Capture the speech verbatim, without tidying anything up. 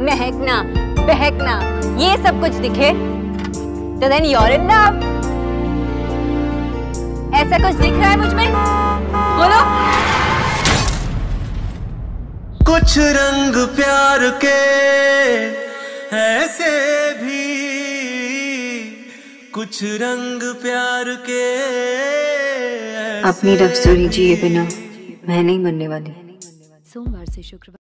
महकना, बहकना, ये सब कुछ दिखे तो देन you're in love। ऐसा कुछ दिख रहा है मुझ में? बोलो। कुछ रंग प्यार के ऐसे भी, कुछ रंग प्यार के अपनी लव स्टोरी जिए बिना मैं नहीं मरने वाली। सोमवार से शुक्रवार